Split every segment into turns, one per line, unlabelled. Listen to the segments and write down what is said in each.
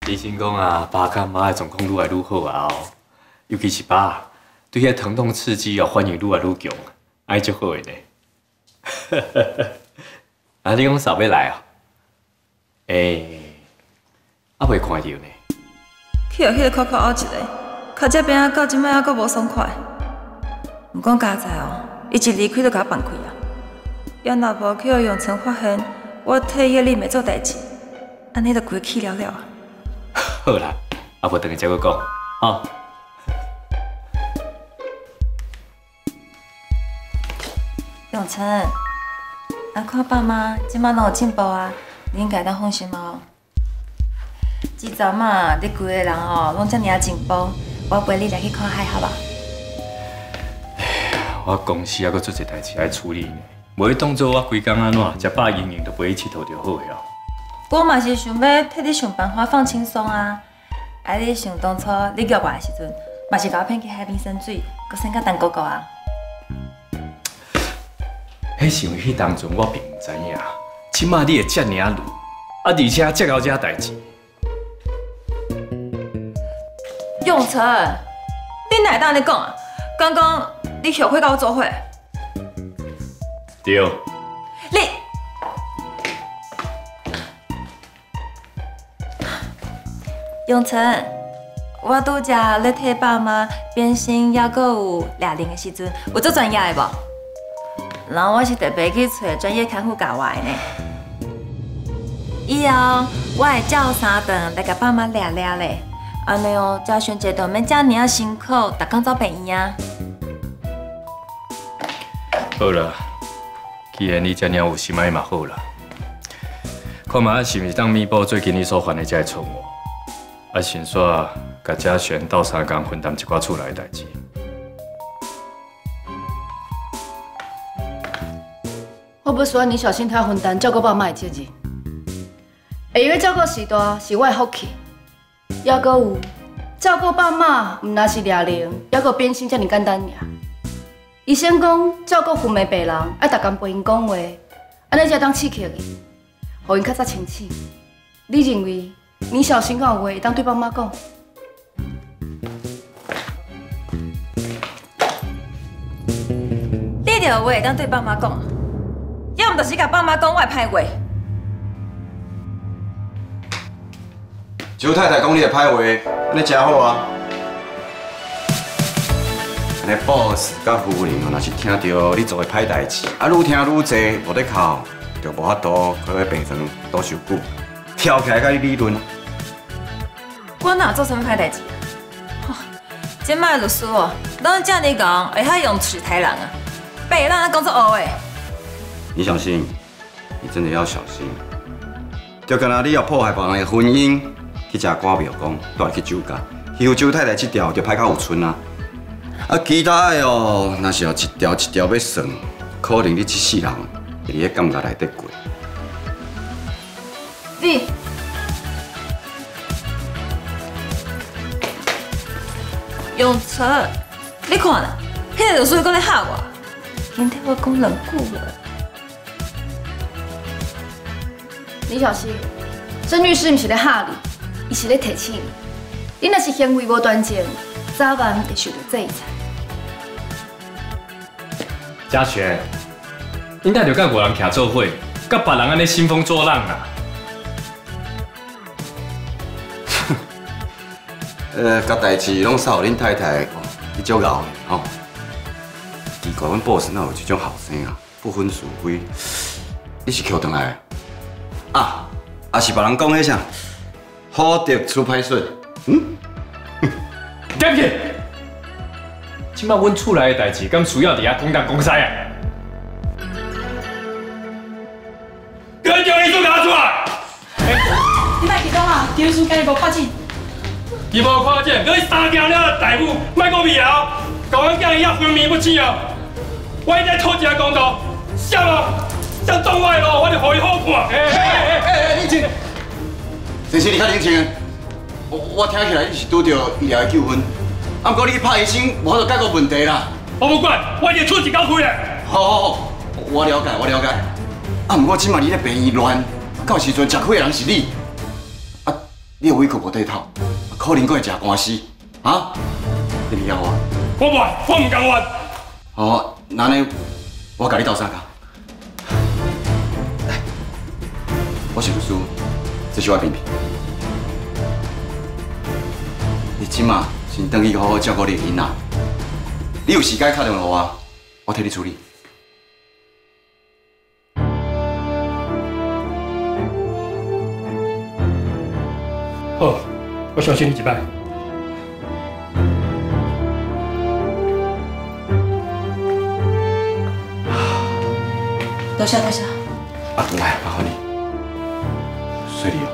医生讲啊，爸甲妈的状况愈来愈好啊哦，尤其是爸，对遐疼痛刺激哦反应愈来愈强，安尼足好的呢。啊，你讲啥要来啊？啊未看到呢。
去互迄个口口拗一个，脚这边到即摆还阁无爽快。毋讲家在哦，伊一离开就甲我放开啊。要若无去互永成发现我替伊个妹妹做代志，安尼就规气了了啊。
好啦，啊无等下再搁讲，吼。
永成，啊看爸妈即摆拢有进步啊，你应该当放心哦。至少嘛，你规个人哦，拢遮尔啊进步，我陪你来去看海，好无？
我公司还阁做一代志爱处理呢，无你当做我规工安怎，食饱盈盈就陪伊佚佗就好了。
我嘛是想要替你想办法放轻松啊！啊，你想当初你约我的时阵，嘛是甲我骗去海边玩水，阁生甲蛋糕糕啊！
迄是因为迄当阵我并唔知影，即马你会遮尔啊累，啊而且遮到遮代志。
永成，你哪会当安尼讲啊？刚刚你后悔甲我做伙？
对。
你。永成，我拄则咧替爸妈变身，还阁有掠零的时阵，有做专业的无？然后我是特别去找专业看护教我的呢。以后我会照三顿来甲爸妈掠掠咧，安尼哦，才选一顿免遮尔啊辛苦，逐工走病院啊。
好啦，既然你遮尔有心，爱嘛好啦。看嘛，是毋是当弥补最近你所犯的这个错误？啊，先煞甲嘉璇斗相共分担一寡厝内的代志。
我不需要你小心他分担照顾爸妈的责任，会用照顾时代是我的福气，还阁有照顾爸妈，唔那是掠零，还阁变心遮尔简单尔。医生讲照顾昏迷病人，爱逐工陪因讲话，安尼才当刺激伊，互因较早清醒。你认为你小心讲话会当对爸妈讲？
你着有话会当对爸妈讲，要毋就是甲爸妈讲我的歹话。
周太太讲你的歹话，安尼真好啊！安尼 boss 甲夫人若是听到你做的歹代志，啊愈听愈济，无得靠，就无法度去咧病床多受久，跳起来甲你理论。
我哪做什么歹代志啊？即摆律师哦，拢遮尔讲，会晓用齿抬人啊，白人工作学的。
你小心，你真的要小心。就敢若你要破坏别人的婚姻，去食官庙公，带去酒家，欺负周太太这条就歹到有寸啊！啊，其他的哦，若是要一条一条要算，可能你这世人会伫个感觉内底过。
你。永成，你看啦，迄个律师搁咧吓我，今替我讲两句话。
李小溪，郑律师毋是咧吓你，伊是咧提醒你。你若是行为无端正，早晚会受到制裁。
嘉璇，你哪着甲外人徛做伙，甲别人安尼兴风作浪啊？
甲代志拢扫恁太太，你足敖的吼。奇怪，阮 boss 哪有这种后生啊？不分是非，你是捡回来的？啊是别人讲迄啥？好得出歹笋，
点去！即摆阮厝内的代志，敢需要伫遐讲东讲西啊？跟着你做拿出来！
你莫激动啊！张律师今日无看见。
伊无看见，你三条了大夫，莫搁迷后，甲阮囝伊遐昏迷不醒哦！我一定讨一个公道，啥啊？啥撞我的路，我就互伊好看。
你真，真是你较冷静。我听起来你是拄到医疗的纠纷，啊，不过你去拍医生，无法度解决问题啦。
我不管，我一定出一交开的。
好，我了解。啊，不过即马你咧病院乱，到时阵吃亏的人是你。 你有委屈无底头，可能阁会食官司，啊？你不要我？
我袂，我唔甘愿。
哦，那呢，我甲你斗相共。来，我是律师，这是我萍萍。你即马先回去好好照顾你的囡仔。你有时间打电话给我，我替你处理。
好，我相信你一摆。
多谢多谢。
啊，来，麻烦你，随你哦。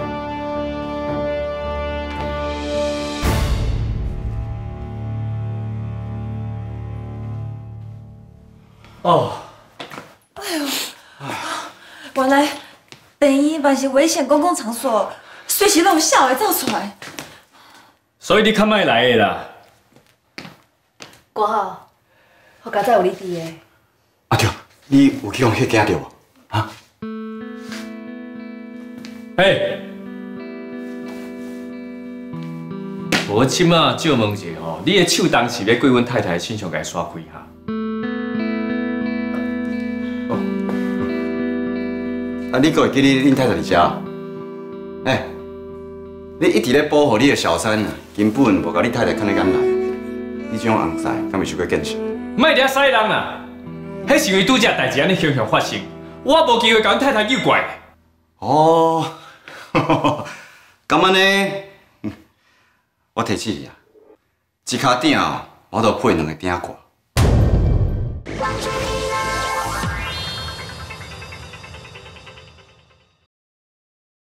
哦，
原来病院嘛是危险公共场所，随时拢有小的走出来。
所以你较莫来的啦。
挂号，好佳哉有你伫的。
啊对，你有去用迄惊着无？啊？
嘿，我即马借问一下吼，你的手当是要过阮太太身上甲刷开哈？
啊，你阁会记你恁太太伫遮？哎，你一直咧保护你的小三啊，根本无甲你太太看在眼内。你这种红婿，敢袂受过见识？
莫遐使人啦，迄是因为拄则代志安尼雄雄发生，我无机会甲阮太太诱拐。
哦，咁安尼，我提醒你啊，一脚鼎哦，我都配2个鼎挂。